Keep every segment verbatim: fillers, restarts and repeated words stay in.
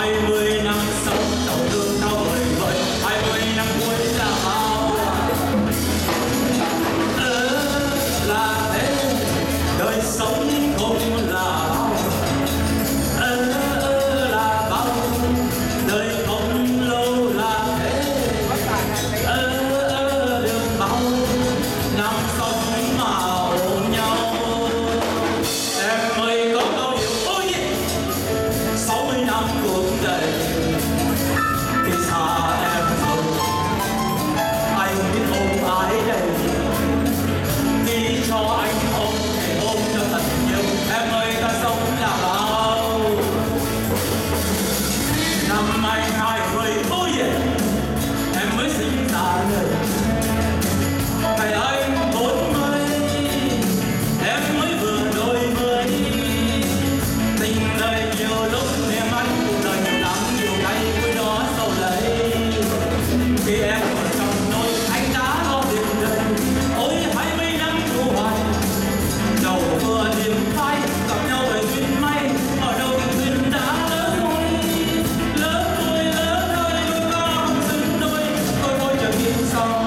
hai mươi năm sống đầu tư cao vời vợi, hai mươi năm cuối là bao. Ờ, là thế, đời sống không là bao. Ờ, là bao, đời không lâu là thế. Ờ, được bao năm sống mà ôm nhau. Em ơi có câu điều ôi sáu mươi năm cuộc đời khi xa em rồi, anh biết ôm ai đây, đi cho anh ôm thì ôm cho thật nhiều. Em ơi ta sống là bao năm anh hai mươi ôi em mới sinh ra đời, ngày anh bốn mươi em mới vừa đôi mươi. Tình đời nhiều lúc niềm anh cuộc đời nhiều nắng nhiều ngày cuối đó sau đấy, khi em còn trong nỗi anh đã lo tiền đời. Ôi hai mươi năm thu hoạch đầu vừa niềm phai, gặp nhau bởi duyên may, ở đâu tình duyên đã lỡ thôi. Lỡ thôi lỡ thôi đôi ta không xứng đôi, thôi thôi chờ kiếp sau.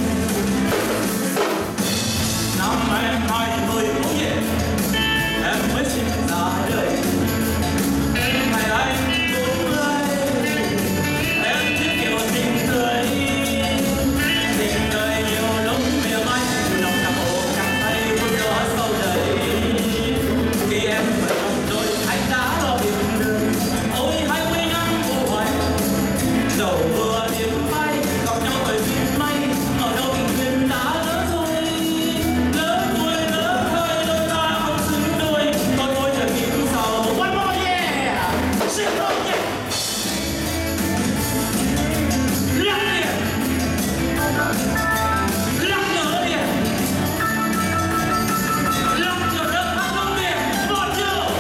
Năm em hai mươi ôi em mới sinh ra đời, ngày anh bốn mươi em biết kiểu tình tươi. Tình đời nhiều lúc miệng anh lòng chẳng ổ chẳng thấy vui đó sau đấy, khi em vừa trong đôi anh đã lo việc đời. Ôi hai mươi năm vô hoài đầu vừa niềm phai, gặp nhau bởi duyên may, ở đâu tình duyên đã lỡ rồi. Lỡ tuổi lỡ thời đôi ta không xứng đôi, thôi thôi chờ kiếp sau. One more yeah, shit oh yeah, lắc liền, lắc nhớ liền, lắc nhớ đất hát không liền, một chiều.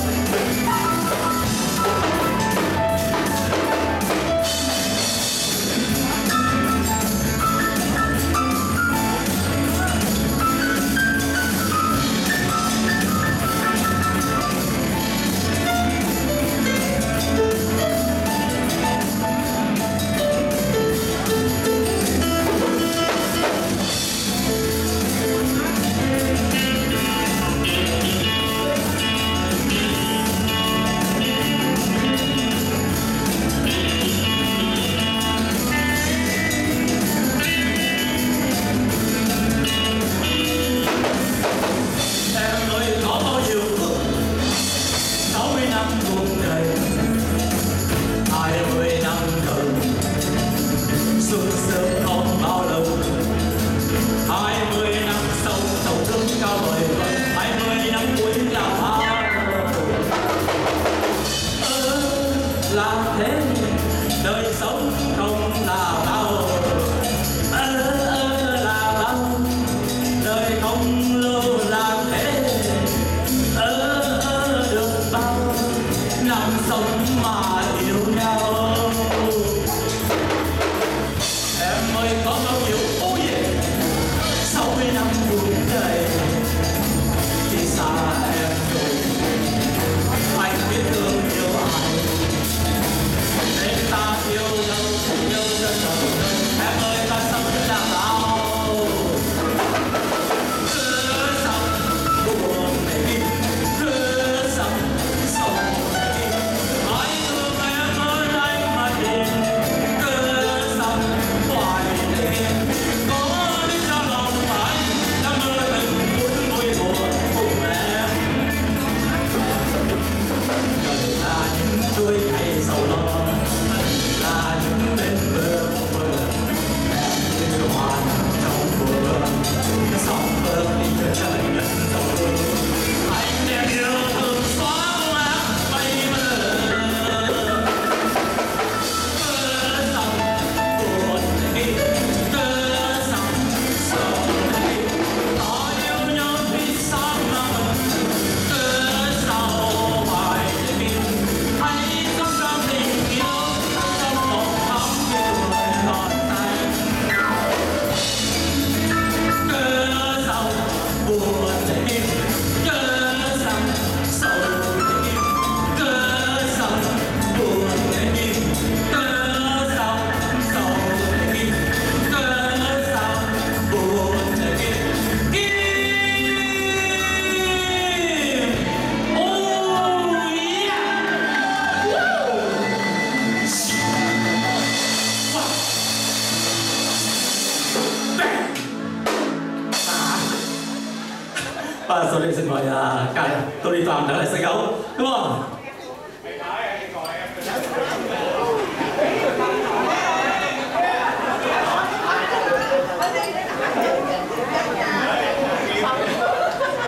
Em ơi có bao nhiêu ước sáu mươi năm cuộc đời, hai mươi năm đời sương sớm không bao lâu. Hai mươi năm sống đầu thương cao vời vợi, hai mươi năm cuối là bao. Ơ là thế, đời sống không là bao. Ơ là bao, đời không lâu là thế. Ơ được bao năm sống mà yêu nhau. Em ơi có bao nhiêu ôi sáu mươi năm cuộc đời khi xa em rồi, anh biết thương yêu ai nên ta yêu đâu yêu chân đầu đời. Em ơi ta sống là bao cứ sống buồn để đi, cứ sống sống để đi. Hãy thương em ơi À, sau đây xin mời uh, Tony Toàn trở lại sân khấu. Đúng không?